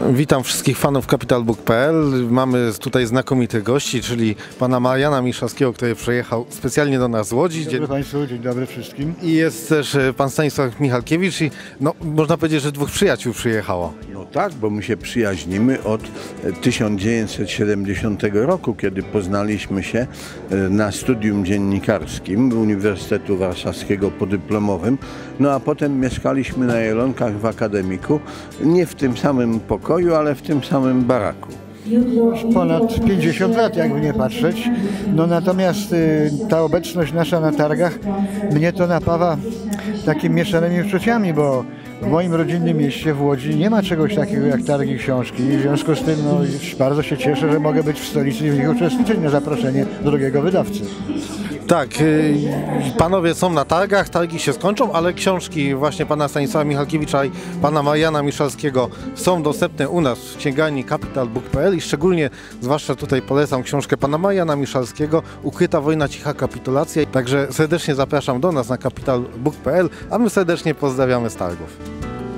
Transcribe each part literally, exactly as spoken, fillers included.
Witam wszystkich fanów Capital Book kropka p l. Mamy tutaj znakomitych gości, czyli pana Mariana Miszalskiego, który przyjechał specjalnie do nas z Łodzi. Dzień dobry Państwu, dzień dobry wszystkim. I jest też pan Stanisław Michalkiewicz i no, można powiedzieć, że dwóch przyjaciół przyjechało. No tak, bo my się przyjaźnimy od tysiąc dziewięćset siedemdziesiątego roku, kiedy poznaliśmy się na studium dziennikarskim Uniwersytetu Warszawskiego podyplomowym. No a potem mieszkaliśmy na Jelonkach w akademiku, nie w tym samym pokoju, ale w tym samym baraku. Już ponad pięćdziesiąt lat, jakby nie patrzeć. No natomiast y, ta obecność nasza na targach mnie to napawa takimi mieszanymi uczuciami, bo w moim rodzinnym mieście w Łodzi nie ma czegoś takiego jak targi książki. I w związku z tym no, bardzo się cieszę, że mogę być w stolicy i w nich uczestniczyć na zaproszenie drugiego wydawcy. Tak, panowie są na targach, targi się skończą, ale książki właśnie pana Stanisława Michalkiewicza i pana Mariana Miszalskiego są dostępne u nas w księgarni Capital Book kropka p l i szczególnie, zwłaszcza tutaj polecam książkę pana Mariana Miszalskiego Ukryta wojna, cicha kapitulacja. Także serdecznie zapraszam do nas na Capital Book kropka p l, a my serdecznie pozdrawiamy z targów.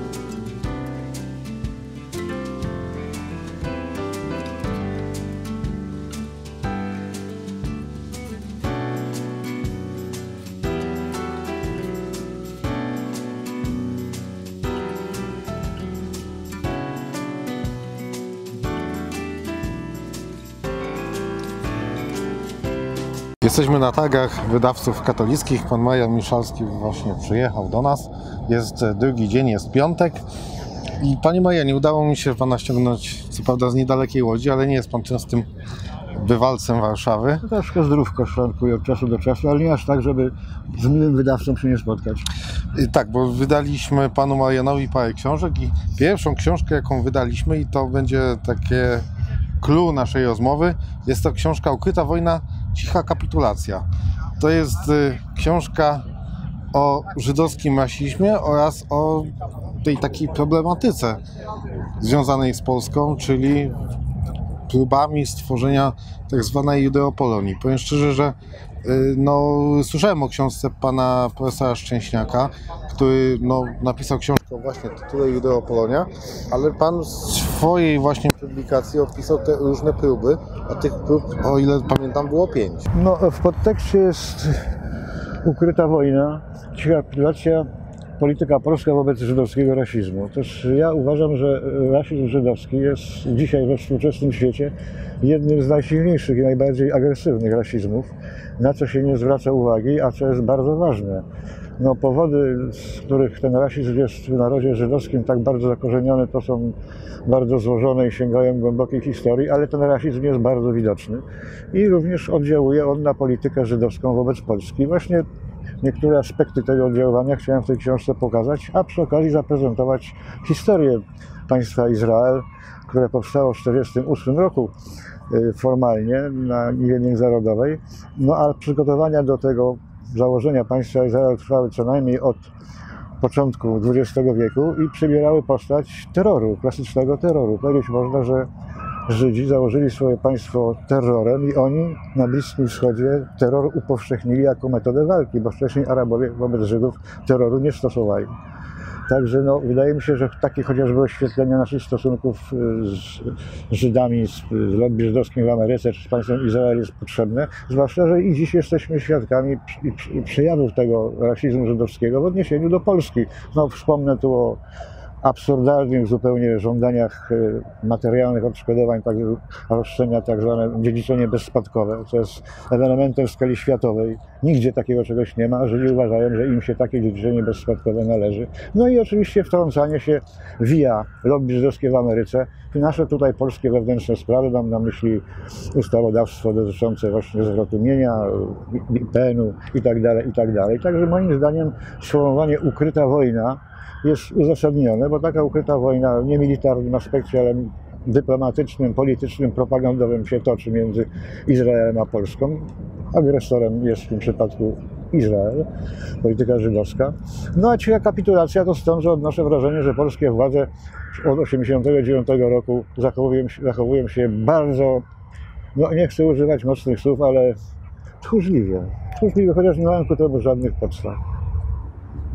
Jesteśmy na targach wydawców katolickich. Pan Marian Miszalski właśnie przyjechał do nas. Jest drugi dzień, jest piątek. I panie Marianie, udało mi się pana ściągnąć, co prawda z niedalekiej Łodzi, ale nie jest pan częstym bywalcem Warszawy. Troszkę zdrówko szwankuje od czasu do czasu, ale nie aż tak, żeby z miłym wydawcą się nie spotkać. I tak, bo wydaliśmy panu Marianowi parę książek i pierwszą książkę, jaką wydaliśmy, i to będzie takie clue naszej rozmowy, jest to książka Ukryta wojna, cicha kapitulacja. To jest y, książka o żydowskim rasizmie oraz o tej takiej problematyce związanej z Polską, czyli próbami stworzenia tak zwanej Judeopolonii. Powiem szczerze, że y, no, słyszałem o książce pana profesora Szczęśniaka, który no, napisał książkę właśnie o tytule Judeopolonia, ale pan w swojej właśnie publikacji opisał te różne próby, a tych prób, o ile pamiętam, było pięć. No, w podtekście jest ukryta wojna, cicha kapitulacja, polityka polska wobec żydowskiego rasizmu. Też ja uważam, że rasizm żydowski jest dzisiaj we współczesnym świecie jednym z najsilniejszych i najbardziej agresywnych rasizmów, na co się nie zwraca uwagi, a co jest bardzo ważne. No, powody, z których ten rasizm jest w narodzie żydowskim tak bardzo zakorzeniony, to są bardzo złożone i sięgają głębokiej historii, ale ten rasizm jest bardzo widoczny i również oddziałuje on na politykę żydowską wobec Polski. Właśnie niektóre aspekty tego oddziaływania chciałem w tej książce pokazać, a przy okazji zaprezentować historię państwa Izrael, które powstało w tysiąc dziewięćset czterdziestym ósmym roku formalnie na niwie międzynarodowej, no a przygotowania do tego założenia państwa Izrael trwały co najmniej od początku dwudziestego wieku i przybierały postać terroru, klasycznego terroru. Powiedzieć można, że Żydzi założyli swoje państwo terrorem i oni na Bliskim Wschodzie terror upowszechnili jako metodę walki, bo wcześniej Arabowie wobec Żydów terroru nie stosowali. Także no, wydaje mi się, że takie chociażby oświetlenie naszych stosunków z Żydami, z lobby żydowskim w Ameryce czy z państwem Izrael jest potrzebne, zwłaszcza, że i dziś jesteśmy świadkami przejawów tego rasizmu żydowskiego w odniesieniu do Polski. No, wspomnę tu o absurdalnych zupełnie żądaniach materialnych odszkodowań, tak, roszczenia, tak zwane dziedziczenie bezspadkowe, co jest elementem w skali światowej. Nigdzie takiego czegoś nie ma, a Żydzi uważają, że im się takie dziedziczenie bezspadkowe należy. No i oczywiście wtrącanie się via lobby żydowskie w Ameryce w nasze tutaj polskie wewnętrzne sprawy, mam na myśli ustawodawstwo dotyczące właśnie zwrotu mienia, I P N-u i tak dalej, i tak dalej. Także moim zdaniem sformułowanie ukryta wojna jest uzasadnione, bo taka ukryta wojna w niemilitarnym aspekcie, ale dyplomatycznym, politycznym, propagandowym się toczy między Izraelem a Polską. Agresorem jest w tym przypadku Izrael, polityka żydowska. No a cicha kapitulacja to stąd, że odnoszę wrażenie, że polskie władze od tysiąc dziewięćset osiemdziesiątego dziewiątego roku zachowują się, zachowują się bardzo, no nie chcę używać mocnych słów, ale tchórzliwie. Tchórzliwie, chociaż nie mają ku temu żadnych podstaw.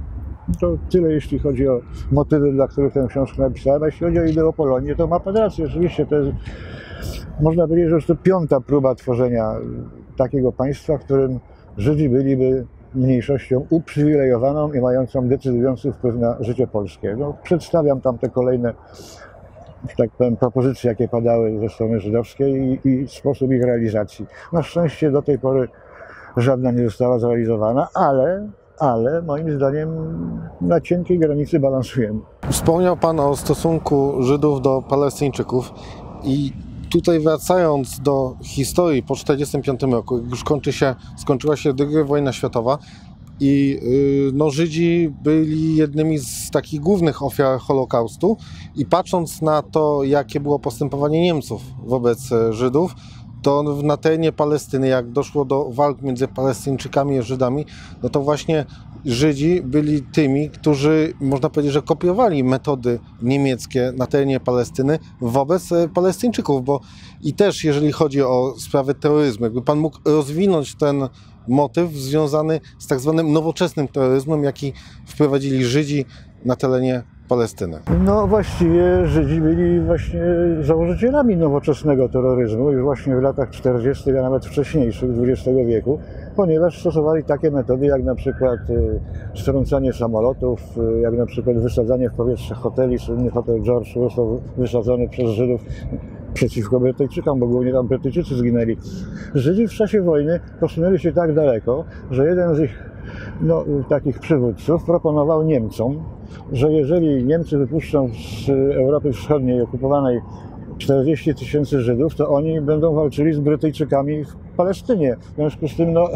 To tyle, jeśli chodzi o motywy, dla których tę książkę napisałem. A jeśli chodzi o ideę Polonii, to ma pan rację. Oczywiście to jest, można powiedzieć, że już to piąta próba tworzenia takiego państwa, w którym Żydzi byliby mniejszością uprzywilejowaną i mającą decydujący wpływ na życie polskie. No, przedstawiam tam te kolejne, że tak powiem, propozycje, jakie padały ze strony żydowskiej i, i sposób ich realizacji. Na szczęście do tej pory żadna nie została zrealizowana, ale, ale moim zdaniem na cienkiej granicy balansujemy. Wspomniał Pan o stosunku Żydów do Palestyńczyków i tutaj wracając do historii po tysiąc dziewięćset czterdziestym piątym roku, już kończy się, skończyła się druga wojna światowa i yy, no, Żydzi byli jednymi z takich głównych ofiar Holokaustu i patrząc na to, jakie było postępowanie Niemców wobec Żydów, to na terenie Palestyny, jak doszło do walk między Palestyńczykami i Żydami, no to właśnie Żydzi byli tymi, którzy, można powiedzieć, że kopiowali metody niemieckie na terenie Palestyny wobec Palestyńczyków, bo i też jeżeli chodzi o sprawy terroryzmu, jakby Pan mógł rozwinąć ten motyw związany z tak zwanym nowoczesnym terroryzmem, jaki wprowadzili Żydzi na terenie Palestyny. No właściwie Żydzi byli właśnie założycielami nowoczesnego terroryzmu już właśnie w latach czterdziestych, a nawet wcześniejszych dwudziestego wieku, ponieważ stosowali takie metody jak na przykład strącanie samolotów, jak na przykład wysadzanie w powietrze hoteli. Słynny hotel George został wysadzony przez Żydów przeciwko Brytyjczykom, bo głównie tam Brytyjczycy zginęli. Żydzi w czasie wojny posunęli się tak daleko, że jeden z ich no, takich przywódców proponował Niemcom, że jeżeli Niemcy wypuszczą z Europy Wschodniej okupowanej czterdzieści tysięcy Żydów, to oni będą walczyli z Brytyjczykami w Palestynie. W związku z tym, no,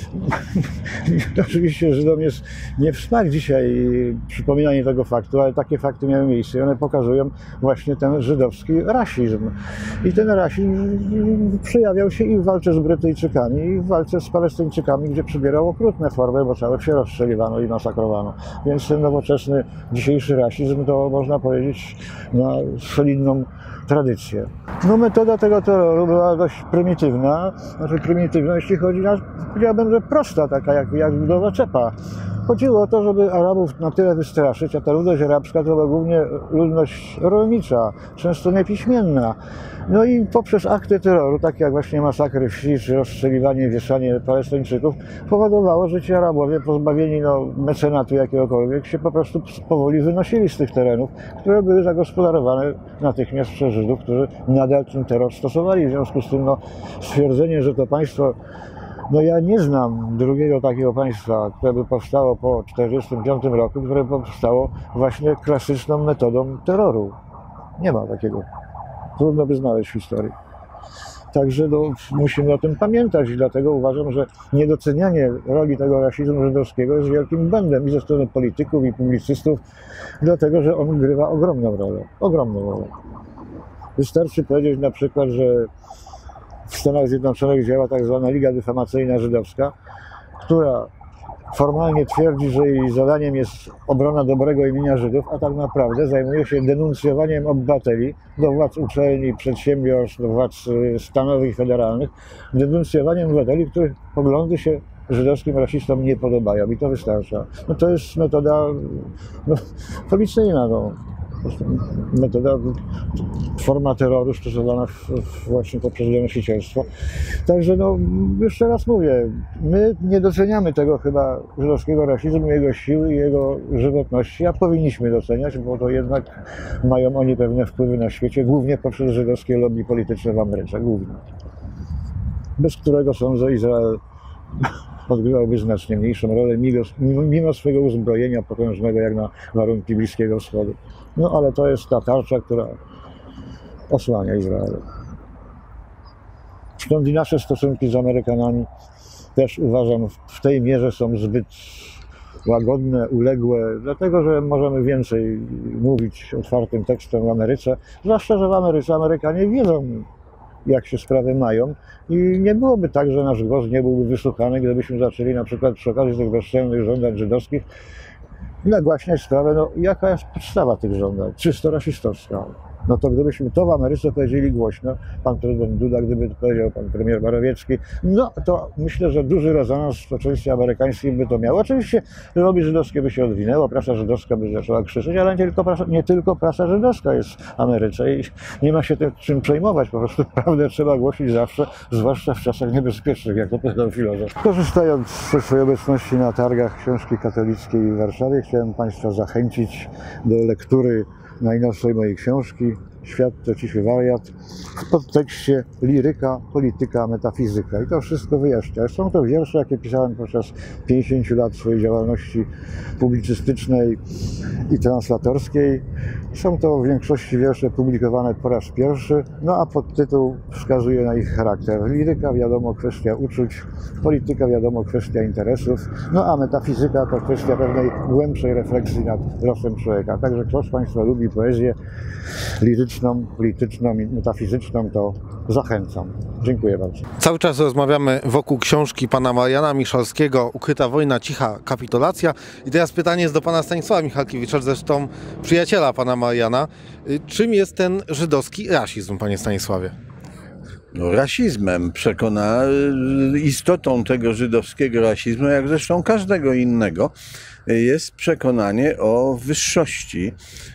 oczywiście Żydom jest nie w smak dzisiaj przypominanie tego faktu, ale takie fakty miały miejsce i one pokazują właśnie ten żydowski rasizm. I ten rasizm przejawiał się i w walce z Brytyjczykami, i w walce z Palestyńczykami, gdzie przybierał okrutne formy, bo całe wsie rozstrzeliwano i masakrowano. Więc ten nowoczesny, dzisiejszy rasizm to, można powiedzieć, ma solidną tradycję. No metoda tego terroru była dość prymitywna, znaczy prymitywna, jeśli chodzi na, powiedziałbym, że prosta, taka jak, jak budowa czepa. Chodziło o to, żeby Arabów na tyle wystraszyć, a ta ludność arabska to była głównie ludność rolnicza, często niepiśmienna. No i poprzez akty terroru, takie jak właśnie masakry wsi, czy rozstrzeliwanie, wieszanie Palestyńczyków, powodowało, że ci Arabowie, pozbawieni no, mecenatu jakiegokolwiek, się po prostu powoli wynosili z tych terenów, które były zagospodarowane natychmiast przez Żydów, którzy nadal ten terror stosowali. W związku z tym no, stwierdzenie, że to państwo, no ja nie znam drugiego takiego państwa, które by powstało po tysiąc dziewięćset czterdziestym piątym roku, które powstało właśnie klasyczną metodą terroru. Nie ma takiego. Trudno by znaleźć w historii. Także no, musimy o tym pamiętać i dlatego uważam, że niedocenianie roli tego rasizmu żydowskiego jest wielkim błędem i ze strony polityków i publicystów, dlatego że on grywa ogromną rolę. Ogromną rolę. Wystarczy powiedzieć na przykład, że w Stanach Zjednoczonych działa tak zwana Liga Dyfamacyjna Żydowska, która formalnie twierdzi, że jej zadaniem jest obrona dobrego imienia Żydów, a tak naprawdę zajmuje się denuncjowaniem obywateli do władz uczelni, przedsiębiorstw, do władz stanowych i federalnych, denuncjowaniem obywateli, których poglądy się żydowskim rasistom nie podobają i to wystarcza. No to jest metoda no, policyjna, no. Metoda, forma terroru stosowana w, w właśnie poprzez donosicielstwo. Także no, jeszcze raz mówię, my nie doceniamy tego chyba żydowskiego rasizmu, jego siły i jego żywotności, a powinniśmy doceniać, bo to jednak mają oni pewne wpływy na świecie, głównie poprzez żydowskie lobby polityczne w Ameryce, głównie. Bez którego sądzę Izrael odgrywałby znacznie mniejszą rolę, mimo, mimo swojego uzbrojenia potężnego jak na warunki Bliskiego Wschodu. No ale to jest ta tarcza, która osłania Izrael. Stąd i nasze stosunki z Amerykanami też uważam w tej mierze są zbyt łagodne, uległe, dlatego że możemy więcej mówić otwartym tekstem w Ameryce, zwłaszcza, że w Ameryce Amerykanie wiedzą, jak się sprawy mają i nie byłoby tak, że nasz głos nie byłby wysłuchany, gdybyśmy zaczęli na przykład przy okazji tych bezczelnych żądań żydowskich nagłaśniać sprawę, no jaka jest podstawa tych żądań, czysto rasistowska. No to gdybyśmy to w Ameryce powiedzieli głośno, pan prezydent Duda, gdyby to powiedział pan premier Morawiecki, no to myślę, że duży rezonans w społeczeństwie amerykańskim by to miało. Oczywiście lobby żydowskie by się odwinęło, prasa żydowska by zaczęła krzyczeć, ale nie tylko prasa, nie tylko prasa żydowska jest w Ameryce i nie ma się tym czym przejmować, po prostu prawdę trzeba głosić zawsze, zwłaszcza w czasach niebezpiecznych, jak to powiedział filozof. Korzystając ze swojej obecności na targach książki katolickiej w Warszawie, chciałem państwa zachęcić do lektury najnowszej mojej książki Świat to cichy wariat w podtekście liryka, polityka, metafizyka. I to wszystko wyjaśnia. Są to wiersze, jakie pisałem podczas pięćdziesięciu lat swojej działalności publicystycznej i translatorskiej. Są to w większości wiersze publikowane po raz pierwszy, no a podtytuł wskazuje na ich charakter. Liryka, wiadomo, kwestia uczuć, polityka, wiadomo, kwestia interesów, no a metafizyka to kwestia pewnej głębszej refleksji nad losem człowieka. Także kto z państwa lubi poezję liryczną, polityczną i metafizyczną, to zachęcam. Dziękuję bardzo. Cały czas rozmawiamy wokół książki pana Mariana Michalskiego Ukryta wojna, cicha kapitulacja. I teraz pytanie jest do pana Stanisława Michalkiewicza, zresztą przyjaciela pana Mariana. Czym jest ten żydowski rasizm, panie Stanisławie? No, rasizmem przekona, istotą tego żydowskiego rasizmu, jak zresztą każdego innego, jest przekonanie o wyższości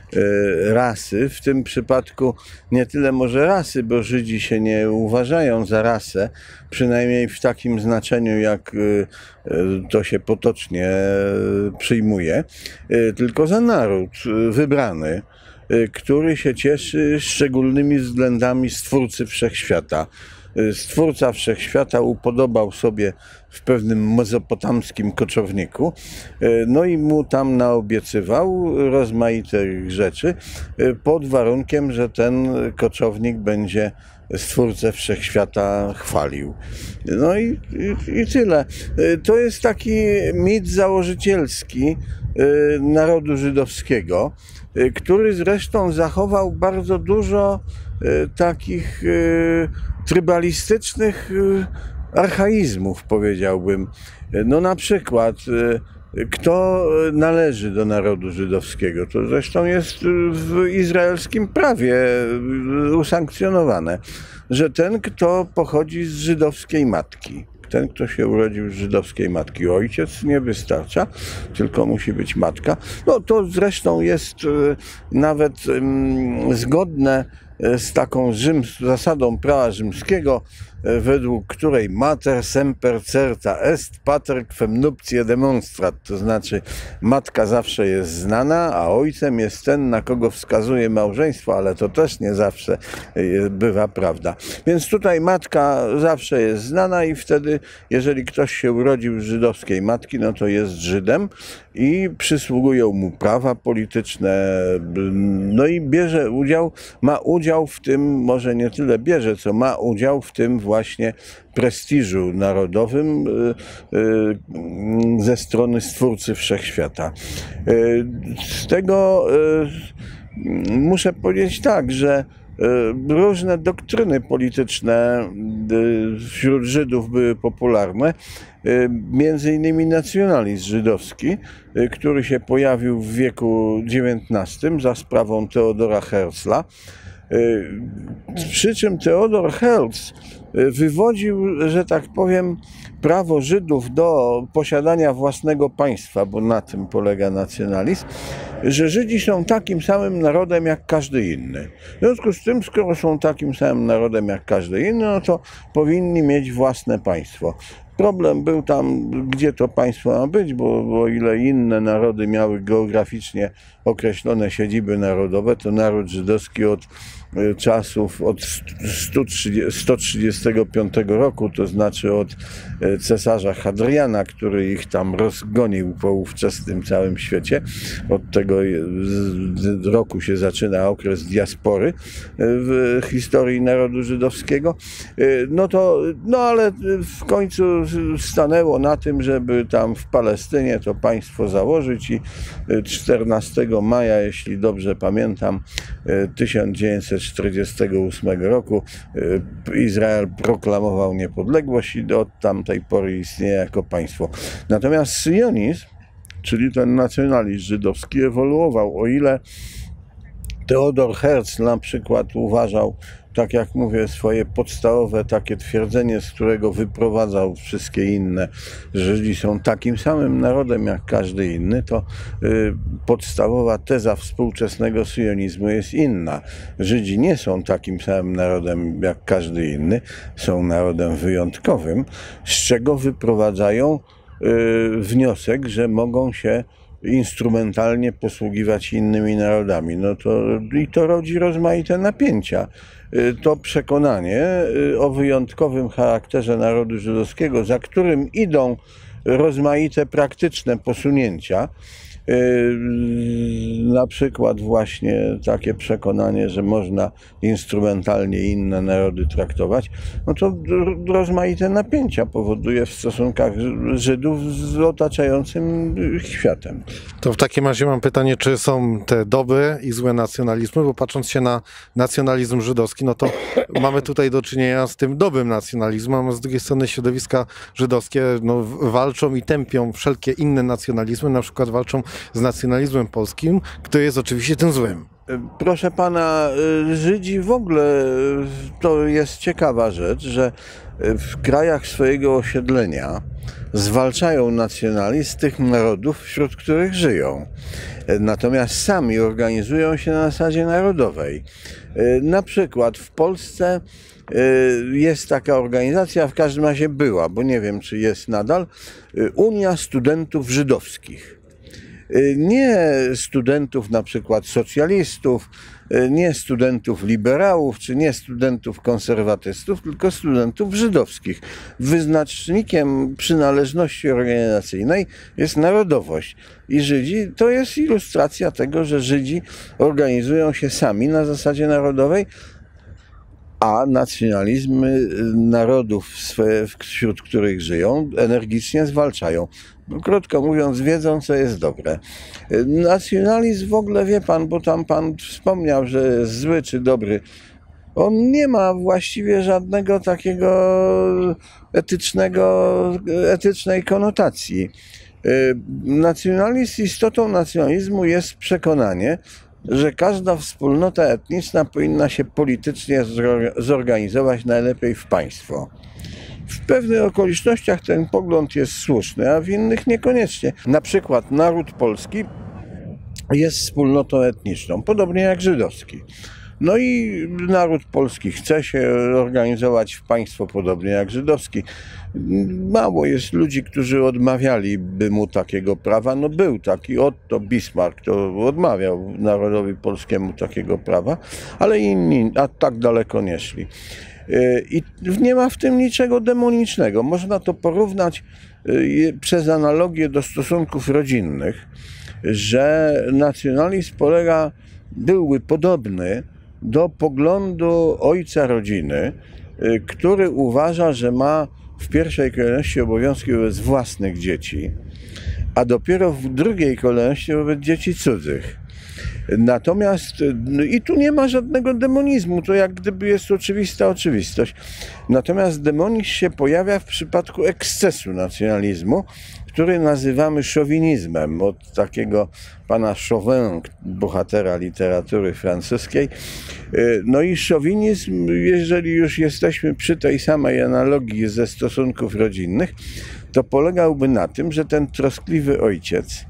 rasy, w tym przypadku nie tyle może rasy, bo Żydzi się nie uważają za rasę, przynajmniej w takim znaczeniu, jak to się potocznie przyjmuje, tylko za naród wybrany, który się cieszy szczególnymi względami Stwórcy Wszechświata. Stwórca Wszechświata upodobał sobie w pewnym mezopotamskim koczowniku, no i mu tam naobiecywał rozmaitych rzeczy, pod warunkiem, że ten koczownik będzie Stwórcę Wszechświata chwalił. No i, i, i tyle. To jest taki mit założycielski narodu żydowskiego, który zresztą zachował bardzo dużo takich trybalistycznych archaizmów, powiedziałbym. No na przykład, kto należy do narodu żydowskiego? To zresztą jest w izraelskim prawie usankcjonowane, że ten, kto pochodzi z żydowskiej matki. Ten, kto się urodził z żydowskiej matki. Ojciec nie wystarcza, tylko musi być matka. No to zresztą jest nawet zgodne z taką Rzym, zasadą prawa rzymskiego, według której mater semper certa est, pater quem nuptiae demonstrat, to znaczy matka zawsze jest znana, a ojcem jest ten, na kogo wskazuje małżeństwo, ale to też nie zawsze bywa prawda. Więc tutaj matka zawsze jest znana i wtedy, jeżeli ktoś się urodził z żydowskiej matki, no to jest Żydem i przysługują mu prawa polityczne, no i bierze udział, ma udział w tym, może nie tyle bierze, co ma udział w tym właśnie prestiżu narodowym ze strony Stwórcy Wszechświata. Z tego muszę powiedzieć tak, że różne doktryny polityczne wśród Żydów były popularne, między innymi nacjonalizm żydowski, który się pojawił w wieku dziewiętnastym za sprawą Theodora Herzla. Przy czym Theodor Herzl wywodził, że tak powiem, prawo Żydów do posiadania własnego państwa, bo na tym polega nacjonalizm, że Żydzi są takim samym narodem jak każdy inny. W związku z tym, skoro są takim samym narodem jak każdy inny, no to powinni mieć własne państwo. Problem był tam, gdzie to państwo ma być, bo, bo o ile inne narody miały geograficznie określone siedziby narodowe, to naród żydowski od czasów, od sto trzydziestego piątego roku, to znaczy od cesarza Hadriana, który ich tam rozgonił po ówczesnym całym świecie. Od tego roku się zaczyna okres diaspory w historii narodu żydowskiego. No to, no ale w końcu stanęło na tym, żeby tam w Palestynie to państwo założyć i czternastego maja, jeśli dobrze pamiętam, tysiąc dziewięćset czterdziestego ósmego roku Izrael proklamował niepodległość i od tamtej pory istnieje jako państwo. Natomiast syjonizm, czyli ten nacjonalizm żydowski, ewoluował, o ile Theodor Herzl na przykład uważał, tak jak mówię, swoje podstawowe takie twierdzenie, z którego wyprowadzał wszystkie inne, że Żydzi są takim samym narodem jak każdy inny, to y, podstawowa teza współczesnego sionizmu jest inna. Żydzi nie są takim samym narodem jak każdy inny, są narodem wyjątkowym, z czego wyprowadzają y, wniosek, że mogą się instrumentalnie posługiwać innymi narodami. No to, i to rodzi rozmaite napięcia. To przekonanie o wyjątkowym charakterze narodu żydowskiego, za którym idą rozmaite praktyczne posunięcia, na przykład właśnie takie przekonanie, że można instrumentalnie inne narody traktować, no to rozmaite napięcia powoduje w stosunkach Żydów z otaczającym ich światem. To w takim razie mam pytanie, czy są te dobre i złe nacjonalizmy, bo patrząc się na nacjonalizm żydowski, no to mamy tutaj do czynienia z tym dobrym nacjonalizmem, a z drugiej strony środowiska żydowskie no, walczą i tępią wszelkie inne nacjonalizmy, na przykład walczą z nacjonalizmem polskim, który jest oczywiście tym złym. Proszę pana, Żydzi w ogóle, to jest ciekawa rzecz, że w krajach swojego osiedlenia zwalczają nacjonalizm tych narodów, wśród których żyją. Natomiast sami organizują się na zasadzie narodowej. Na przykład w Polsce jest taka organizacja, w każdym razie była, bo nie wiem, czy jest nadal, Unia Studentów Żydowskich. Nie studentów na przykład socjalistów, nie studentów liberałów, czy nie studentów konserwatystów, tylko studentów żydowskich. Wyznacznikiem przynależności organizacyjnej jest narodowość. I Żydzi to jest ilustracja tego, że Żydzi organizują się sami na zasadzie narodowej, a nacjonalizmy narodów, wśród których żyją, energicznie zwalczają. Krótko mówiąc, wiedzą, co jest dobre. Nacjonalizm w ogóle, wie pan, bo tam pan wspomniał, że jest zły czy dobry, on nie ma właściwie żadnego takiego etycznego, etycznej konotacji. Nacjonalizm, istotą nacjonalizmu jest przekonanie, że każda wspólnota etniczna powinna się politycznie zorganizować najlepiej w państwo. W pewnych okolicznościach ten pogląd jest słuszny, a w innych niekoniecznie. Na przykład naród polski jest wspólnotą etniczną, podobnie jak żydowski. No i naród polski chce się organizować w państwo podobnie jak żydowski. Mało jest ludzi, którzy odmawialiby mu takiego prawa. No był taki Otto Bismarck, to odmawiał narodowi polskiemu takiego prawa, ale inni a tak daleko nie szli. I nie ma w tym niczego demonicznego. Można to porównać przez analogię do stosunków rodzinnych, że nacjonalizm polega, byłby podobny do poglądu ojca rodziny, który uważa, że ma w pierwszej kolejności obowiązki wobec własnych dzieci, a dopiero w drugiej kolejności wobec dzieci cudzych. Natomiast, i tu nie ma żadnego demonizmu, to jak gdyby jest oczywista oczywistość. Natomiast demonizm się pojawia w przypadku ekscesu nacjonalizmu, który nazywamy szowinizmem, od takiego pana Chauvin, bohatera literatury francuskiej. No i szowinizm, jeżeli już jesteśmy przy tej samej analogii ze stosunków rodzinnych, to polegałby na tym, że ten troskliwy ojciec,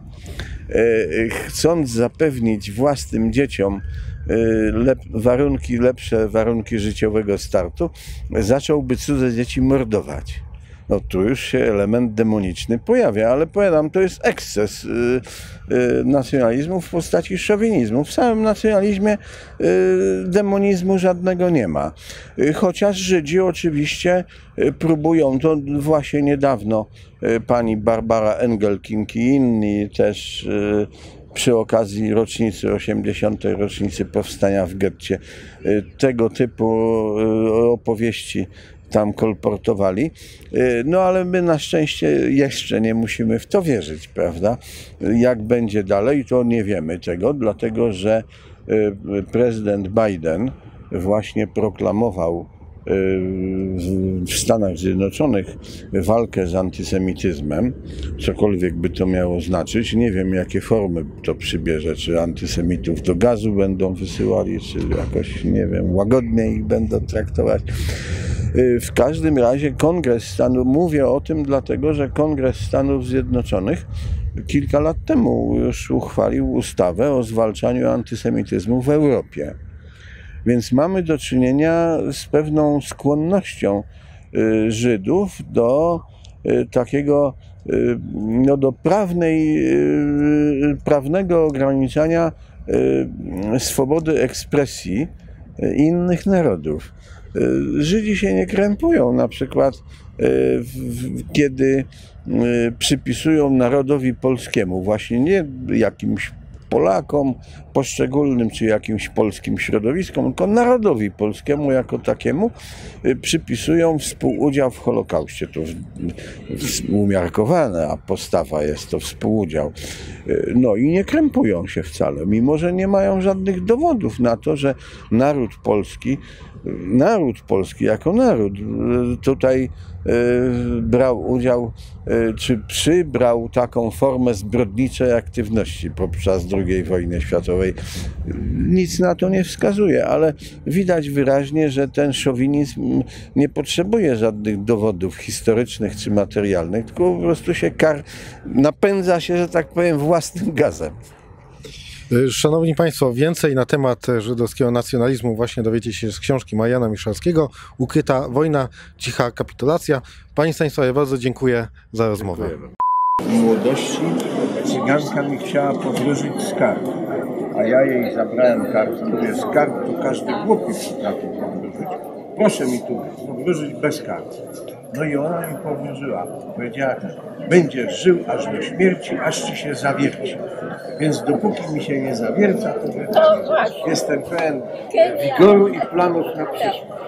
chcąc zapewnić własnym dzieciom lep, warunki, lepsze warunki życiowego startu, zacząłby cudze dzieci mordować. No tu już się element demoniczny pojawia, ale powiadam, to jest eksces y, y, nacjonalizmu w postaci szowinizmu. W samym nacjonalizmie y, demonizmu żadnego nie ma. Y, chociaż Żydzi oczywiście y, próbują, to właśnie niedawno y, pani Barbara Engelking i inni też y, przy okazji rocznicy, osiemdziesiątej rocznicy powstania w getcie, y, tego typu y, opowieści tam kolportowali, no ale my na szczęście jeszcze nie musimy w to wierzyć, prawda? Jak będzie dalej, to nie wiemy tego, dlatego że prezydent Biden właśnie proklamował w Stanach Zjednoczonych walkę z antysemityzmem, cokolwiek by to miało znaczyć. Nie wiem, jakie formy to przybierze, czy antysemitów do gazu będą wysyłali, czy jakoś, nie wiem, łagodniej ich będą traktować. W każdym razie Kongres Stanów, mówię o tym dlatego, że Kongres Stanów Zjednoczonych kilka lat temu już uchwalił ustawę o zwalczaniu antysemityzmu w Europie. Więc mamy do czynienia z pewną skłonnością Żydów do takiego, no do prawnej, prawnego ograniczania swobody ekspresji innych narodów. Żydzi się nie krępują, na przykład kiedy przypisują narodowi polskiemu, właśnie nie jakimś Polakom poszczególnym, czy jakimś polskim środowiskom, tylko narodowi polskiemu jako takiemu przypisują współudział w Holokauście. To umiarkowana postawa jest to współudział. No i nie krępują się wcale, mimo że nie mają żadnych dowodów na to, że naród polski, naród polski jako naród tutaj brał udział, czy przybrał taką formę zbrodniczej aktywności podczas drugiej wojny światowej. Nic na to nie wskazuje, ale widać wyraźnie, że ten szowinizm nie potrzebuje żadnych dowodów historycznych czy materialnych, tylko po prostu się kar, napędza się, że tak powiem, własnym gazem. Szanowni Państwo, więcej na temat żydowskiego nacjonalizmu właśnie dowiecie się z książki Mariana Miszalskiego Ukryta wojna, cicha kapitulacja. Panie Stanisławie, bardzo dziękuję za rozmowę. W młodości cyganka mi chciała powróżyć z kart, a ja jej zabrałem kart. Mówię, z kart to każdy głupi potrafi powróżyć. Proszę mi tu powróżyć bez kart. No i ona mi powróżyła. Powiedziała, będziesz żył aż do śmierci, aż ci się zawierci. Więc dopóki mi się nie zawierca, to jestem pełen wigoru i planów na przyszłość.